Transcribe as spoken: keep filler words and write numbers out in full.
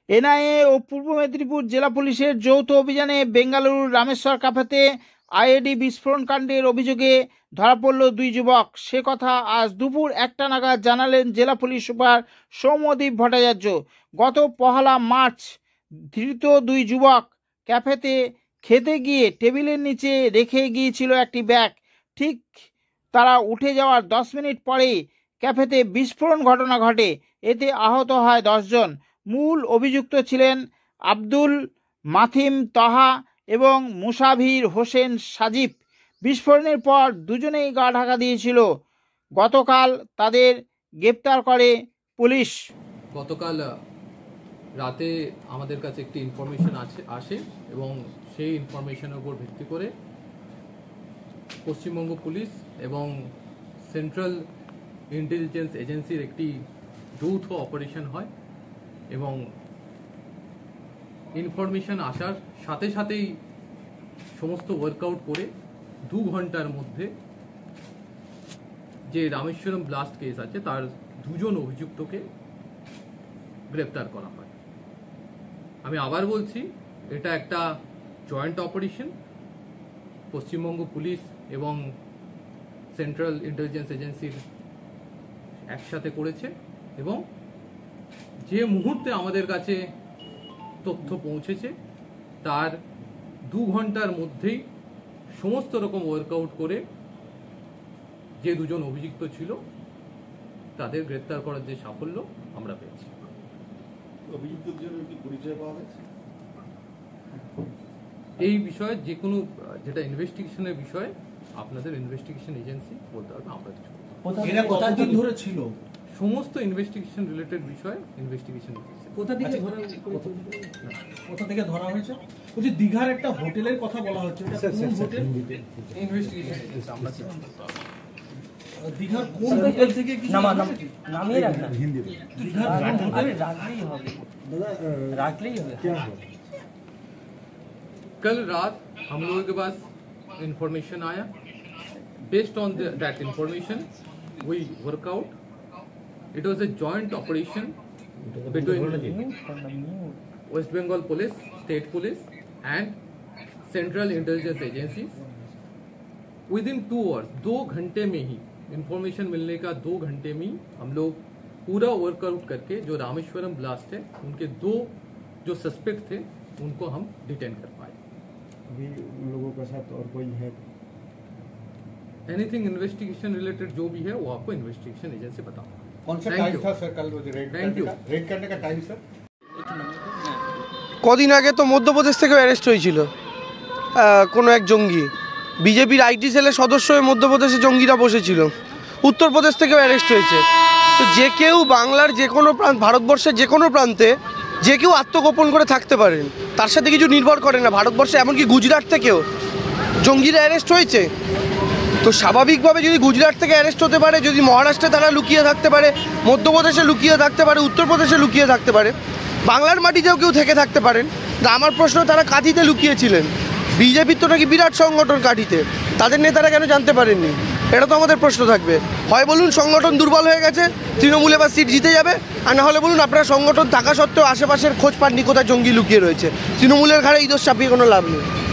NIA ও পূর্ব মেদিনীপুর জেলা পুলিশের যৌথ অভিযানে বেঙ্গালুরুর রামেশ্বর ক্যাফেতে আইইডি বিস্ফোরণ কাণ্ডের অভিযোগে ধরা পড়ল দুই যুবক। সে কথা আজ দুপুর একটা নাগাদ জানালেন জেলা পুলিশ সুপার সৌম্যদীপ ভট্টাচার্য। গত পহেলা মার্চ ধৃত দুই যুবক ক্যাফেতে খেতে গিয়ে টেবিলের নিচে রেখে গিয়েছিল একটি ব্যাগ। ঠিক তারা উঠে যাওয়ার দশ মিনিট পরেই ক্যাফেতে বিস্ফোরণ ঘটনা ঘটে। এতে আহত হয় দশজন। মূল অভিযুক্ত ছিলেন আব্দুল মাথিম তাহা এবং মুসাভির হোসেন সাজিব। বিস্ফোরণের পর দুজনেই গা ঢাকা দিয়েছিল। গতকাল তাদের গ্রেপ্তার করে পুলিশ। গতকাল রাতে আমাদের কাছে একটি ইনফরমেশন আছে আসে এবং সেই ইনফরমেশনের উপর ভিত্তি করে পশ্চিমবঙ্গ পুলিশ এবং সেন্ট্রাল ইন্টেলিজেন্স এজেন্সির একটি যৌথ অপারেশন হয় এবং ইনফরমেশন আসার সাথে সাথেই সমস্ত ওয়ার্কআউট করে দু ঘন্টার মধ্যে যে রামেশ্বরম ব্লাস্ট কেস আছে তার দুজন অভিযুক্তকে গ্রেপ্তার করা হয়। আমি আবার বলছি, এটা একটা জয়েন্ট অপারেশন পশ্চিমবঙ্গ পুলিশ এবং সেন্ট্রাল ইন্টেলিজেন্স এজেন্সির একসাথে করেছে এবং যে মুহূর্তে আমাদের কাছে তথ্য পৌঁছেছে তার দু ঘন্টার মধ্যেই সমস্ত রকম ওয়ার্কআউট করে যে দুজন অভিযুক্ত ছিল তাদের গ্রেপ্তার করার যে সাফল্য আমরা পেয়েছি। এই বিষয়ে যে কোনো যেটা ইনভেস্টিগেশনের বিষয়ে আপনাদের ইনভেস্টিগেশন এজেন্সি বলতে পারবে, আমরা কিছু কতদিন ধরে ছিল সমস্ত ইনভেস্টিগেশন রিলেটেড বিষয় ইনভেস্টিগেশন এজেন্সি। কোথা থেকে ধরা কোথা থেকে ধরা হয়েছে? বলছি দীঘার একটা হোটেলের কথা বলা হচ্ছে, এটা কোন হোটেল? ইনভেস্টিগেশন এজেন্সি আমরা দীঘার কোন হোটেল থেকে কি নাম নামই রাখনা হিন্দি দীঘার আরে রাখলেই হবে দাদা, রাখলেই হবে। क्या है? कल रात हम लोगों के पास इंफॉर्मेशन आया। Based on that information we work out. It was a joint operation between West Bengal police, state police and central intelligence agency. Within two hours, दो घंटे में ही इंफॉर्मेशन मिलने का दो घंटे में ही हम लोग पूरा वर्कआउट करके जो रामेश्वरम ब्लास्ट है उनके दो जो सस्पेक्ट थे उनको हम डिटेन कर पाए। अभी उन लोगों के साथ और कोई है? एनीथिंग इन्वेस्टिगेशन रिलेटेड जो भी है वो आपको इन्वेस्टिगेशन एजेंसी बताओ। कौन सा टाइम था सर कल रेड थैंक यू रेड करने का टाइम सर? কদিন আগে তো মধ্যপ্রদেশ থেকে অ্যারেস্ট হয়েছিল কোনো এক জঙ্গি। বিজেপির আইটি সেলের সদস্য হয়ে মধ্যপ্রদেশে জঙ্গিরা বসেছিল। উত্তরপ্রদেশ থেকেও অ্যারেস্ট হয়েছে। তো যে কেউ বাংলার যে কোনো প্রান্ত, ভারতবর্ষের যে কোনো প্রান্তে যে কেউ আত্মগোপন করে থাকতে পারেন, তার সাথে কিছু নির্ভর করে না। ভারতবর্ষে এমনকি গুজরাট থেকেও জঙ্গিরা অ্যারেস্ট হয়েছে। তো স্বাভাবিকভাবে যদি গুজরাট থেকে অ্যারেস্ট হতে পারে, যদি মহারাষ্ট্রে তারা লুকিয়ে থাকতে পারে, মধ্যপ্রদেশে লুকিয়ে থাকতে পারে, উত্তরপ্রদেশে লুকিয়ে থাকতে পারে, বাংলার মাটিতেও কেউ থেকে থাকতে পারেন। আমার প্রশ্ন, তারা কাঁথিতে লুকিয়েছিলেন। বিজেপির তো নাকি বিরাট সংগঠন কাঁথিতে, তাদের নেতারা কেন জানতে পারেননি? এটা তো আমাদের প্রশ্ন থাকবে। হয় বলুন সংগঠন দুর্বল হয়ে গেছে, তৃণমূল এবার সিট জিতে যাবে, আর না হলে বলুন আপনারা সংগঠন থাকা সত্ত্বেও আশেপাশের খোঁজ পাননি কোথায় জঙ্গি লুকিয়ে রয়েছে। তৃণমূলের ঘাড়ে এই দোষ চাপিয়ে কোনো লাভ নেই।